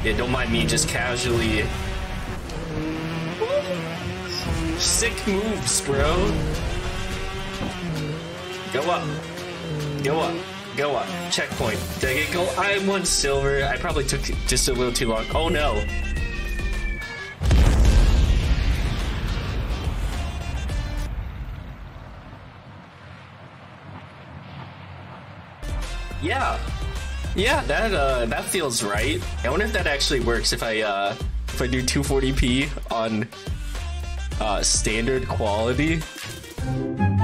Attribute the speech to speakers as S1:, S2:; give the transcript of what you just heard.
S1: Yeah, don't mind me just casually. Sick moves, bro. Go up. Go up. Go up. Checkpoint. Did I get gold? I won silver. I probably took just a little too long. Oh no. Yeah. Yeah, that feels right. I wonder if that actually works if I do 240p on standard quality.